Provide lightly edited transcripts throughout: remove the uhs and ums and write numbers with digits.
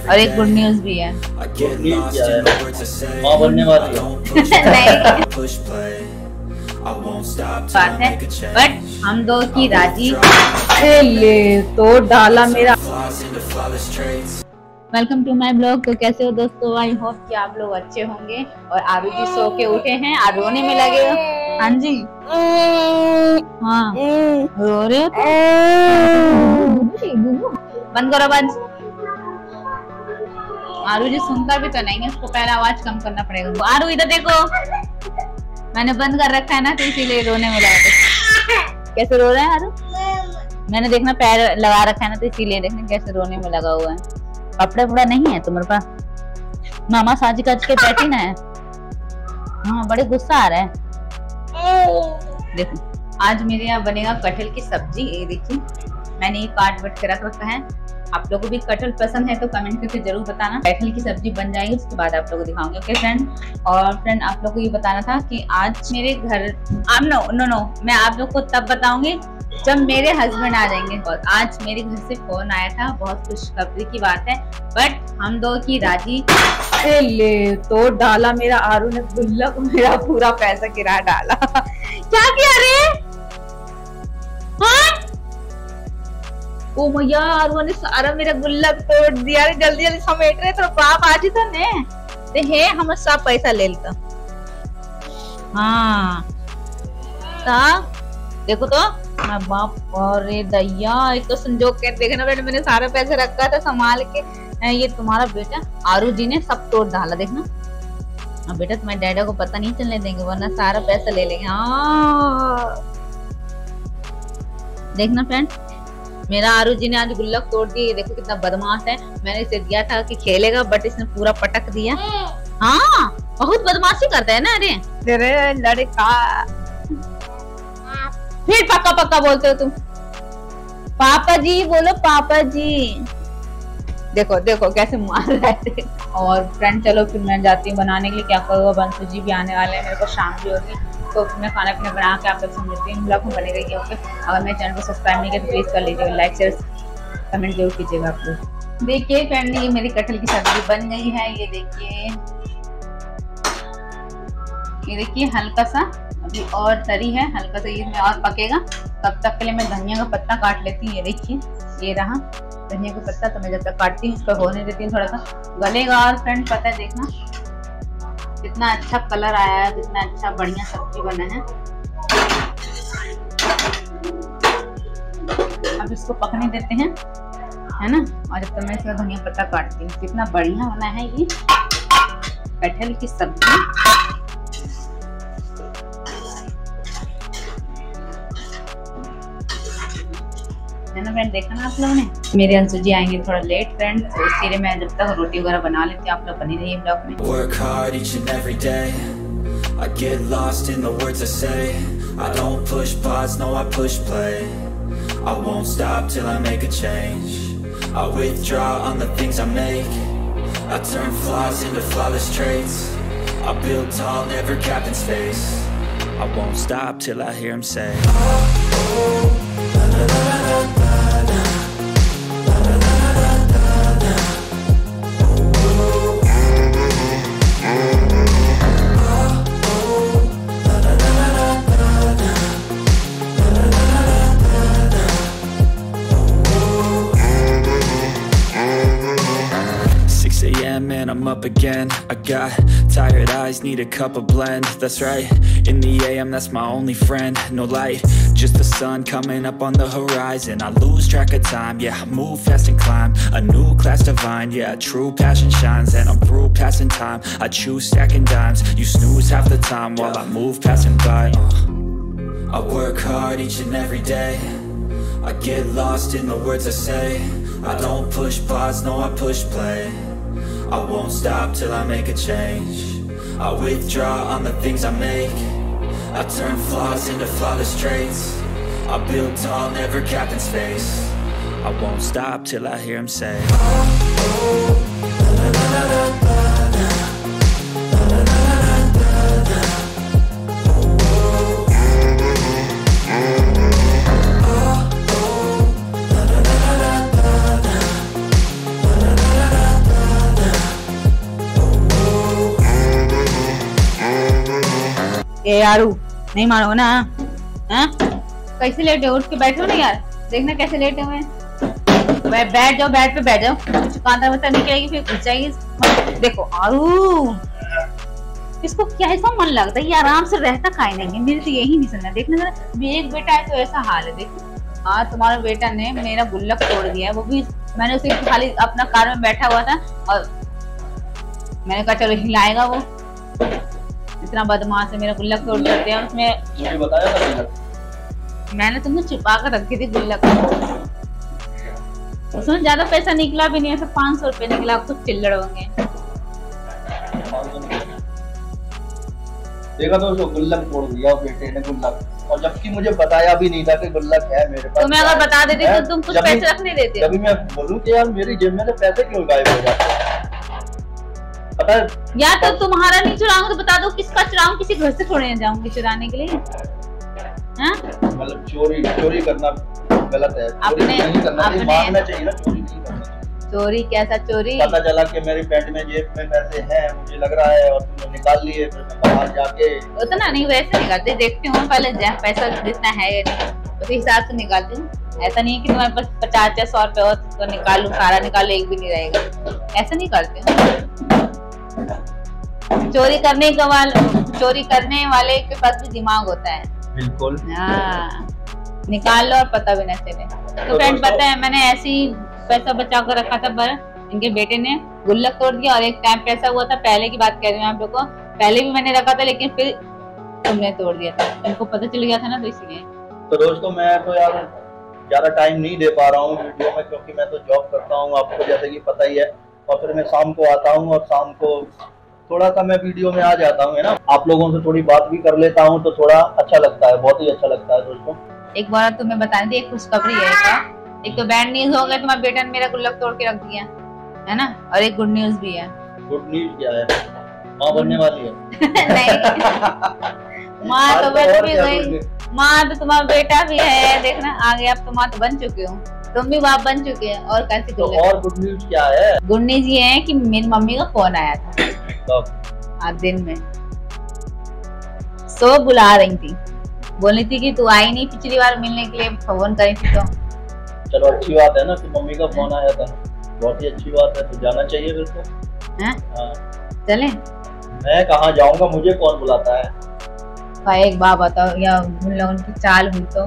और एक good news भी है। माँ बनने वाली हो। बात है बट हम दो की राजी ले तो डाला मेरा। Welcome to my blog. तो कैसे हो दोस्तों, आई होप कि आप लोग अच्छे होंगे। और आरू जी सो के उठे हैं, आज रोने में लगे हो। हाँ जी, हाँ रो रहे हो तो बंद करो बंद। आरू जी सुनता भी तो नहीं है, उसको पहले आवाज कम करना पड़ेगा। आरू इधर देखो, मैंने बंद कर रखा है ना तो इसीलिए रोने में लगा। कैसे रो रहा है आरू? मैंने देखना पैर लगा रखा है ना तो इसीलिए देखना कैसे रोने में लगा हुआ है। कपड़े वपड़ा नहीं है तुम्हारे पास? मामा साजी कज के बैठी ना है। हाँ बड़े गुस्सा आ रहा है। देखो आज मेरे यहाँ बनेगा कटहल की सब्जी। ये देखिए मैंने ये काट वट के रख रखा है। आप लोगों को भी कटहल पसंद है तो कमेंट करके जरूर बताना। कटहल की सब्जी बन जाएगी उसके बाद आप लोगों को दिखाऊंगी। Okay friend. और फ्रेंड आप लोगों को ये बताना था कि आज मेरे घर नो मैं आप लोग को तब बताऊंगी जब मेरे हस्बैंड आ जाएंगे। और आज मेरे घर से फोन आया था, बहुत खुशखबरी की बात है। बट हम दो की राजी ले तो डाला मेरा आरू ने गुल्लक, मेरा पूरा पैसा गिरा डाला। क्या किया रे? हाँ? ओ मैया, आरू ने सारा मेरा गुल्लक तोड़ दिया रे। जल्दी जल्दी समेट रहे तो बाप आज तो ने ते हे हम सब पैसा ले लेता। हाँ देखो तो मैं बाप और दैया, एक तो संजोग के देखना बेटा, मैंने सारा पैसा रखा था संभाल के। ये तुम्हारा बेटा आरू जी ने सब तोड़ डाला। देखना अब बेटा तुम्हारे डैडा को पता नहीं चलने देंगे वरना सारा पैसा ले लेंगे। हाँ देखना फ्रेंड, मेरा आरू जी ने आज गुल्लक तोड़ दिया। ये देखो कितना बदमाश है। मैंने इसे दिया था कि खेलेगा बट इसने पूरा पटक दिया। हाँ बहुत बदमाशी करता है ना। अरे लड़का फिर पक्का पक्का बोलते हो तुम। पापा जी बोलो, पापा जी। देखो देखो कैसे मार रहा है। और फ्रेंड चलो फिर मैं जाती हूँ बनाने के लिए। क्या करूँगा, बंसू जी भी आने वाले हैं, मेरे को शाम भी होगी तो फिर मैं खाना पीना बना के आप लोग समझती हूँ। ब्लॉग में बने रहिए। ओके, अगर मेरे चैनल को सब्सक्राइब नहीं किया तो प्लीज कर लीजिएगा, लाइक शेयर कमेंट जरूर कीजिएगा आप लोग। देखिए फ्रेंड ये मेरी कटहल की सब्जी बन गई है। ये देखिए हल्का सा अभी और तरी है, हल्का सा ये में और पकेगा। तब तक के लिए मैं धनिया का पत्ता काट लेती हूँ। ये देखिए ये रहा धनिया का पत्ता। तो मैं जब तक काटती हूँ इसको होने देती हूँ, थोड़ा सा गलेगा। और फ्रेंड पता है देखना कितना अच्छा कलर आया है, कितना अच्छा बढ़िया सब्जी बना है। अब इसको पकने देते हैं, है ना। और जब तक मैं इसका धनिया पत्ता काटती हूँ, कितना बढ़िया बना है ये कटहल की सब्जी। है ना फ्रेंड, देखा ना आप लोगों ने। मेरे अंशु जी आएंगे थोड़ा लेट फ्रेंड, तो इसलिए मैं जब तक रोटी वगैरह बना लेती हूँ। आप लोग बनी रहिए ब्लॉग में। Work hard each and every day. I get lost in the words I say. I don't push pause, no I push play. I won't stop till I make a change. I withdraw on the things I make. I turn flaws into flawless traits. I build tall, never capped in space. I won't stop till I hear him say, oh, la la la la la. And I'm up again. I got tired eyes, need a cup of blend. That's right, in the AM that's my only friend. No light, just the sun coming up on the horizon. I lose track of time, yeah, I move fast and climb a new class divine. Yeah, true passion shines and I'm through passing time. I choose stacking dimes, you snooze half the time while I move passing by. I work hard each and every day. I get lost in the words I say. I don't push pause, no I push play. I won't stop till I make a change. I withdraw on the things I make. I turn flaws into flawless traits. I build tall, never capped in space. I won't stop till I hear him say, oh, la la la la la. ए आरू नहीं मानो ना, हैं? कैसे लेटे हो? उठ के बैठो ना यार, देखना कैसे लेटे हुए हैं। बैठ जाओ, बेड पे बैठ जाओ, कांता बता निकलेगी फिर घुस जाएगी। देखो आरू, इसको क्या ऐसा मन लगता है, ये आराम से रहता काहे नहीं है, मेरे तो यही नहीं समझ। देखना जरा, एक बेटा है तो ऐसा हाल है। देखो हाँ, तुम्हारा बेटा ने मेरा गुल्लक तोड़ दिया है, वो भी मैंने उसे खाली अपना कार में बैठा हुआ था और मैंने कहा चलो हिलाएगा वो। इतना बदमाश है, मेरा गुल्लक तोड़ देते हैं। उसमें मुझे बताया था, मैंने तुमने छुपा कर रखी थी गुल्लक, उसमें ज्यादा पैसा निकला भी नहीं है, 500 रुपए निकला, कुछ चिल्लड़ होंगे। देखा तो उसको गुल्लक तोड़ दिया बेटे ने, गुल्लक, और जबकि मुझे बताया भी नहीं था कि गुल्लक है मेरे पास। तुम्हें अगर बता देती तो तुम कुछ पैसे रख नहीं देते। कभी मैं बोलूं कि यार मेरी जेब में से पैसे क्यों गायब हो जाते हैं, पता है? या तो तुम्हारा नहीं चुराऊंगा तो बता दो किसका चुराऊं, किसी घर से थोड़े जाऊंगी चुराने के लिए। मतलब चोरी करना गलत है, चोरी नहीं करना चाहिए, मांगना चाहिए ना, चोरी नहीं करना चाहिए। चोरी कैसा चोरी? पता चला कि मेरी पैंट में जेब में पैसे हैं, मुझे लग रहा है, और तुमने निकाल लिए, फिर मैं बाहर जाके उतना नहीं, वैसे निकालते, देखती हूँ पहले पैसा जितना है उस हिसाब से निकालती हूँ। ऐसा नहीं कि तुम्हारे पास 50 या 100 रुपए हो तो निकालू, सारा निकालो, एक भी नहीं रहेगा, ऐसा नहीं करते हूँ। चोरी करने वाले के पास भी दिमाग होता है। बिल्कुल हाँ, निकाल लो और पता भी न चले। तो फ्रेंड पता है, मैंने ऐसे ही पैसा बचा कर रखा था, पर इनके बेटे ने गुल्लक तोड़ दिया। और एक टाइम पैसा हुआ था, पहले की बात कह रही हूँ आप लोग को, पहले भी मैंने रखा था लेकिन फिर तुमने तोड़ दिया था, इनको पता चल गया था ना, तो इसलिए। तो दोस्तों मैं तो यार ज्यादा टाइम नहीं दे पा रहा हूँ वीडियो में, क्योंकि मैं तो जॉब करता हूँ, आपको जैसे कि पता ही है, और फिर मैं शाम को आता हूँ, और शाम को थोड़ा सा मैं वीडियो में आ जाता हूँ, है ना, आप लोगों से थोड़ी बात भी कर लेता हूँ, तो थोड़ा अच्छा लगता है, बहुत ही अच्छा लगता है दोस्तों। एक बार तुम्हें बताने दी, एक खुशखबरी है क्या? एक तो बैड न्यूज हो गया, तुम्हारे बेटा ने मेरा गुल्लक तोड़ के रख दिया है ना, और एक गुड न्यूज भी है। गुड न्यूज क्या है? माँ बनने वाली है? नहीं, माँ तो बन भी गई, माँ तो तुम्हारा बेटा भी है, देखना आगे अब तो माँ तो बन चुके हो, तुम भी बाप बन चुके हैं, और कैसे तो और गुड न्यूज क्या है? गुड न्यूज ये है कि मेरी मम्मी का फोन आया था आज दिन में, सो बुला रही थी, बोली थी कि तू आई नहीं पिछली बार मिलने के लिए, फोन करी थी। तो चलो अच्छी बात है ना कि मम्मी का फोन आया था, बहुत ही अच्छी बात है, तो जाना चाहिए फिर तो। हाँ चले? मैं कहाँ जाऊंगा, मुझे कौन बुलाता है? भाई एक बात बताओ, या उन लोगों की चाल हुई तो?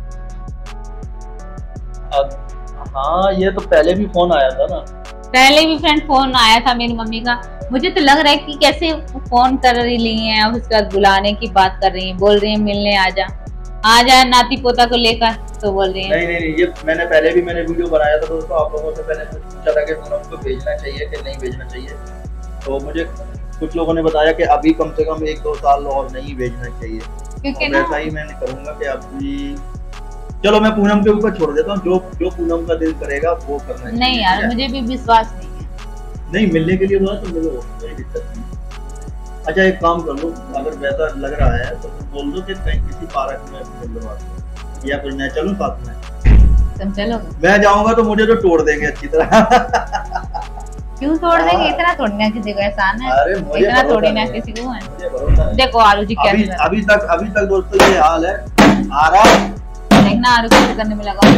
हाँ ये तो पहले भी फोन आया था ना, पहले भी फ्रेंड फोन आया था मेरी मम्मी का, मुझे तो लग रहा है कि कैसे फोन कर रही है, और उसके बाद बुलाने की बात कर रही है, बोल रही है मिलने आजा नाती पोता को लेकर, तो बोल रही है। नहीं, ये मैंने पहले भी वीडियो बनाया था दोस्तों, आप लोगों से पहले पूछा था कि पूनम को भेजना चाहिए कि नहीं भेजना चाहिए, तो मुझे कुछ लोगों ने बताया कि अभी कम से कम 1-2 साल और नहीं भेजना चाहिए, क्योंकि ऐसा ही मैंने करूंगा कि अभी चलो मैं पूनम के ऊपर छोड़ देता हूँ, जो पूनम का दिल करेगा वो करना चाहिए। नहीं यार, मुझे भी विश्वास नहीं है। नहीं, मिलने के लिए बोला तो मिलो, कोई दिक्कत नहीं। अच्छा एक काम कर लो, अगर वैसा लग रहा है तो बोल दो कि कहीं किसी पार्क में मिल लो, या फिर मैं चलूं साथ में। तुम चलोगे? मैं जाऊंगा तो मुझे तो तोड़ देंगे अच्छी तरह। क्यों तोड़ देंगे? इतना तोड़ना किसी को एहसान है? अरे इतना तोड़ी ना किसी को है। देखो आरू जी क्या अभी तक दोस्तों ये हाल है। आरव देखना, आरू कैसे करने में लगा।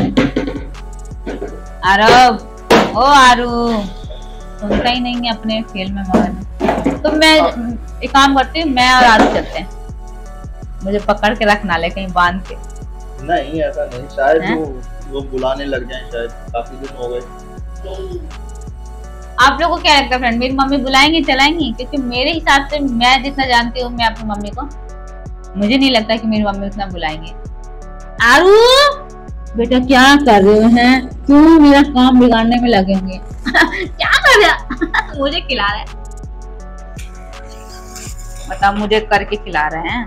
आरव, ओ आरू सुनता ही नहीं है, अपने खेल में मगन। तो मैं एक काम करती हूँ, मैं और आरू चलते हैं, मुझे पकड़ के रखना ले कहीं बांध के। नहीं ऐसा नहीं, शायद वो बुलाने लग जाए, शायद काफी दिन हो गए। आप लोगों को क्या लगता है फ्रेंड, मेरी मम्मी बुलाएंगी चलाएंगी? क्योंकि मेरे हिसाब से, मैं जितना जानती हूँ मैं अपनी मम्मी को, मुझे नहीं लगता कि मेरी मम्मी उतना बुलाएंगे। आरू बेटा क्या कर रहे हैं, क्यों मेरा काम बिगाड़ने में लगे होंगे? क्या कर रहा? मुझे खिला रहे हैं, मतलब मुझे करके खिला रहे हैं।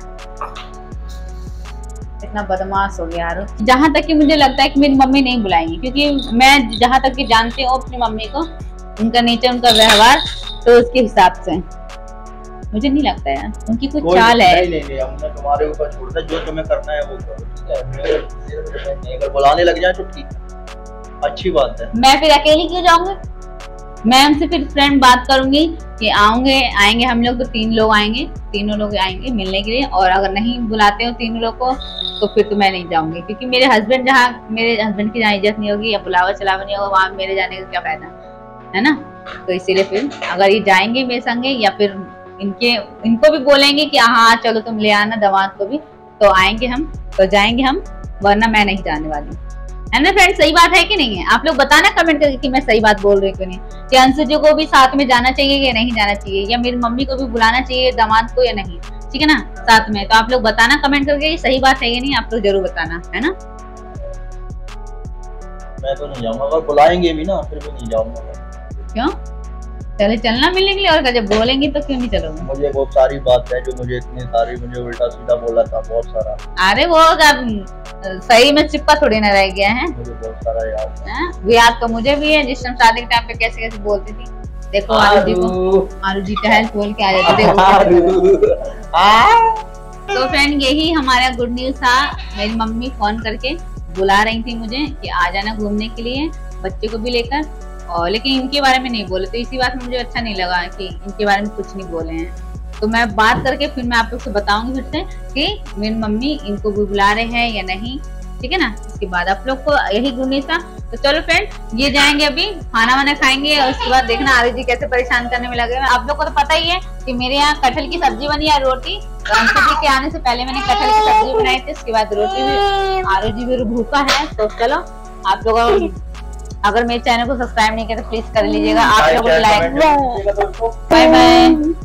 इतना बदमाश हो गया यार। जहाँ तक कि मुझे लगता है कि मेरी मम्मी नहीं बुलाएंगी, क्योंकि मैं जहाँ तक कि जानती हूँ अपनी मम्मी को, उनका नेचर, उनका व्यवहार, तो उसके हिसाब से मुझे नहीं लगता है उनकी कुछ चाल है। नहीं, हमने तुम्हारे ऊपर छोड़ दिया, जो तुम्हें करना है वो करो, ठीक है? मेरे अगर बुलाने लग जाए तो ठीक है, अच्छी बात है। मैं फिर अकेली क्यों जाऊंगी? मैं उनसे फिर फ्रेंड बात करूंगी कि आएंगे हम लोग, तो 3 लोग आएंगे, तीनों लोग आएंगे मिलने के लिए। और अगर नहीं बुलाते हो तीनों लोग को तो फिर तो मैं नहीं जाऊंगी, क्योंकि मेरे हस्बैंड की जहाँ इज्जत नहीं होगी या बुलावा चलावा नहीं होगा, वहाँ मेरे जाने का क्या फायदा है ना। तो इसीलिए फिर अगर ये जाएंगे मेरे संगे या फिर इनको भी बोलेंगे कि हाँ चलो तुम ले आना दामाद को भी, तो आएंगे हम, तो जाएंगे हम, वरना मैं नहीं जाने वाली, है ना फ्रेंड। सही बात है कि नहीं है? आप लोग बताना कमेंट करके कि मैं सही बात बोल रही हूँ कि नहीं, कि अंशु जी को भी साथ में जाना चाहिए या नहीं जाना चाहिए, या मेरी मम्मी को भी बुलाना चाहिए दामाद को या नहीं, ठीक है ना, साथ में। तो आप लोग बताना कमेंट करके ये सही बात है या नहीं, आप लोग जरूर बताना, है ना। मैं तो नहीं जाऊंगा, अगर बुलाएंगे भी ना फिर भी नहीं जाऊंगा। क्यों? चले चलना मिलने के लिए, और क्या, जब बोलेंगे तो क्यों नहीं चलोगे? मुझे बहुत सारी बात है जो मुझे इतनी सारी मुझे उल्टा सीधा बोला था, बहुत सारा। अरे वो सही में चिपका थोड़ी ना रह गया है, मुझे बहुत सारा याद है। वो याद तो मुझे भी है, जिस टाइम शादी के टाइम पे कैसे कैसे बोलती थी। देखो आरू जी का हेल्प बोल के आ जाती देखो। तो फ्रेंड यही हमारा गुड न्यूज था। मेरी मम्मी फोन करके बुला रही थी मुझे कि आ जाना घूमने के लिए बच्चे को भी लेकर, और लेकिन इनके बारे में नहीं बोले, तो इसी बात में मुझे अच्छा नहीं लगा कि इनके बारे में कुछ नहीं बोले हैं। तो मैं बात करके फिर मैं आप लोग से बताऊंगी फिर से कि मेरी मम्मी इनको भी बुला रहे हैं या नहीं, ठीक है ना। इसके बाद आप लोग को यही गुड न्यूज था। तो चलो फ्रेंड ये जाएंगे अभी खाना वाना खाएंगे, और उसके बाद देखना आरु जी कैसे परेशान करने में लगे। आप लोग को तो पता ही है कि मेरे यहाँ कटहल की सब्जी बनी है, रोटी। अंशु जी के आने से पहले मैंने कटहल की सब्जी बनाई थी, उसके बाद रोटी भी। आरु जी भी भूखा है। तो चलो आप लोग अगर मेरे चैनल को सब्सक्राइब नहीं किया तो प्लीज कर लीजिएगा, आप लोगों को लाइक, बाय बाय।